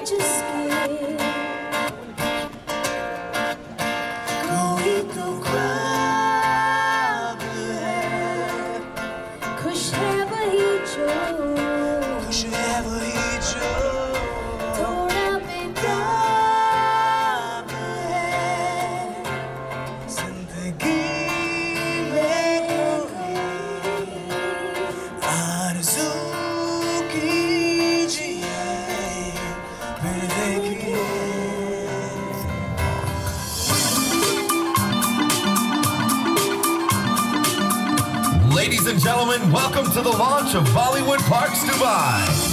Ladies and gentlemen, welcome to the launch of Bollywood Parks Dubai.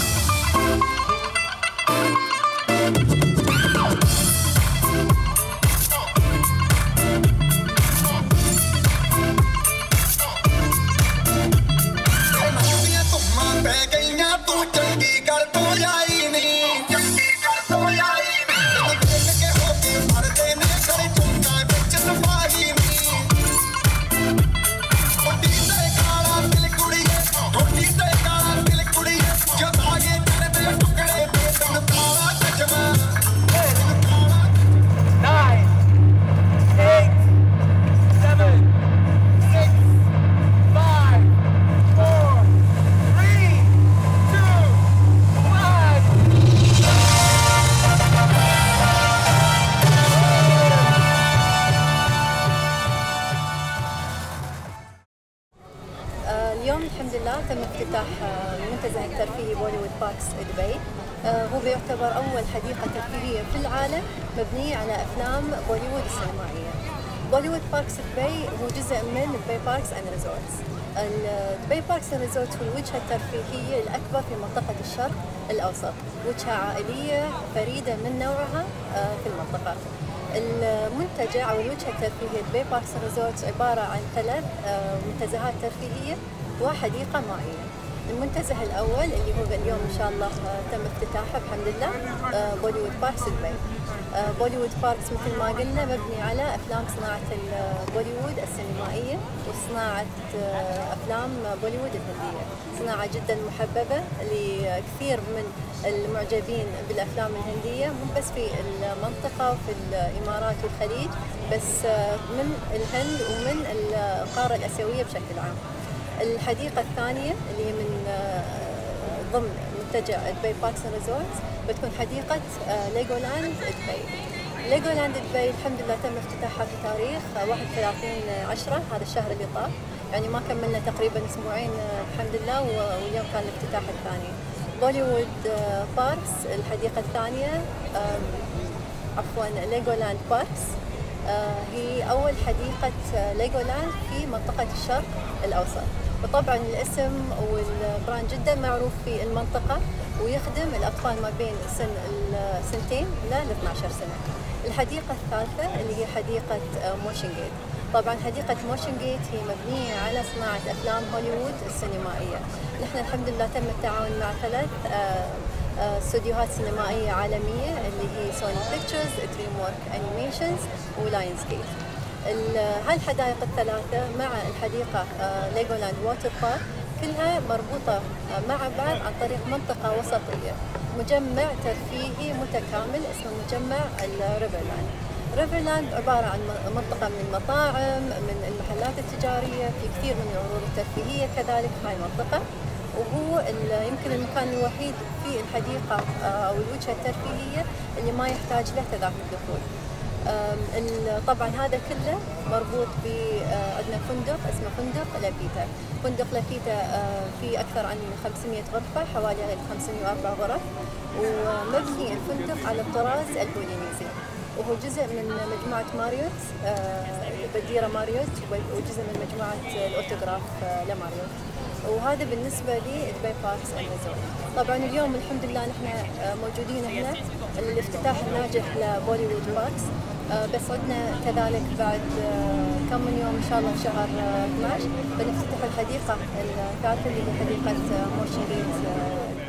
اليوم الحمد لله تم افتتاح المنتزه الترفيهي بوليوود باركس دبي. هو بيعتبر أول حديقة ترفيهية في العالم مبنية على أفلام بوليوود السينمائية. بوليوود باركس دبي هو جزء من دبي باركس أند ريزورتس. دبي باركس أند ريزورتس هو الوجهة الترفيهية الأكبر في منطقة الشرق الأوسط، وجهة عائلية فريدة من نوعها في المنطقة. المنتجع أو الوجهة الترفيهية دبي باركس أند ريزورتس عبارة عن 3 منتزهات ترفيهية وحديقة مائية. المنتزه الأول اللي هو اليوم إن شاء الله تم افتتاحه بحمد الله بوليوود باركس دبي. بوليوود باركس مثل ما قلنا مبني على أفلام صناعة بوليوود السينمائية وصناعة أفلام بوليوود الهندية، صناعة جدا محببة لكثير من المعجبين بالأفلام الهندية، مو بس في المنطقة وفي الإمارات والخليج، بس من الهند ومن القارة الآسيوية بشكل عام. الحديقة الثانية اللي هي من ضمن منتجع دبي باركس اند ريزورتس بتكون حديقة ليجولاند دبي. ليجولاند دبي الحمد لله تم افتتاحها في تاريخ 31/10 هذا الشهر اللي طاف، يعني ما كملنا تقريبا أسبوعين الحمد لله، واليوم كان الافتتاح الثاني. بوليوود باركس الحديقة الثانية عفوا ليجولاند باركس هي أول حديقة ليجولاند في منطقة الشرق الأوسط، وطبعا الاسم والبراند جدا معروف في المنطقة ويخدم الأطفال ما بين سن 2 إلى 12 سنة. الحديقة الثالثة اللي هي حديقة موشن جيت. طبعا حديقة موشن جيت هي مبنية على صناعة أفلام هوليوود السينمائية. نحن الحمد لله تم التعاون مع 3 استوديوهات سينمائية عالمية اللي هي سوني بيكتشرز، دريم وورك أنيميشنز ولاينز جيت. هالحدائق الثلاثة مع الحديقة ليجولاند ووتر بارك كلها مربوطة مع بعض عن طريق منطقة وسطية، مجمع ترفيهي متكامل اسمه مجمع الريفرلاند. ريفرلاند عبارة عن منطقة من المطاعم، من المحلات التجارية، في كثير من العروض الترفيهية كذلك في هاي المنطقة، وهو يمكن المكان الوحيد في الحديقة أو الوجهة الترفيهية اللي ما يحتاج له تذاكر دخول. طبعا هذا كله مربوط ب عندنا فندق اسمه فندق لافيتا. فندق لافيتا في أكثر عن 500 غرفة، حوالي 504 غرف، ومبني الفندق على الطراز البولينيزي، وهو جزء من مجموعة ماريوت بديرة ماريوت، وجزء من مجموعة الأوتوغراف لماريوت. وهذا بالنسبة لدبي باركس اند ريزورت. طبعا اليوم الحمد لله نحن موجودين هنا الافتتاح الناجح لبوليوود باركس، بس عندنا كذلك بعد كم من يوم ان شاء الله شهر 12 بنفتتح الحديقة الثالثة اللي هي حديقة موشن جيت